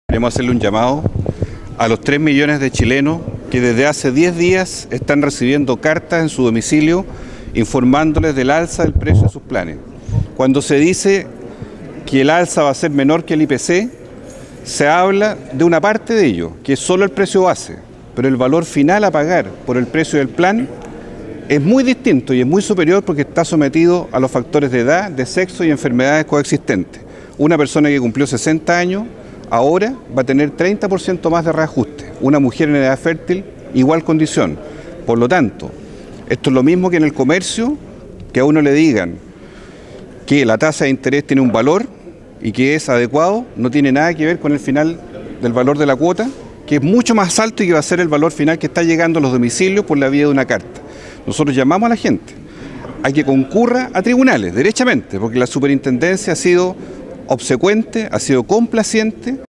Queremos hacerle un llamado a los 3 millones de chilenos que desde hace 10 días están recibiendo cartas en su domicilio informándoles del alza del precio de sus planes. Cuando se dice que el alza va a ser menor que el IPC, se habla de una parte de ello, que es solo el precio base, pero el valor final a pagar por el precio del plan es muy distinto y es muy superior porque está sometido a los factores de edad, de sexo y enfermedades coexistentes. Una persona que cumplió 60 años ahora va a tener 30% más de reajuste. Una mujer en edad fértil, igual condición. Por lo tanto, esto es lo mismo que en el comercio, que a uno le digan que la tasa de interés tiene un valor y que es adecuado, no tiene nada que ver con el final del valor de la cuota, que es mucho más alto y que va a ser el valor final que está llegando a los domicilios por la vía de una carta. Nosotros llamamos a la gente a que concurra a tribunales, derechamente, porque la superintendencia ha sido obsecuente, ha sido complaciente.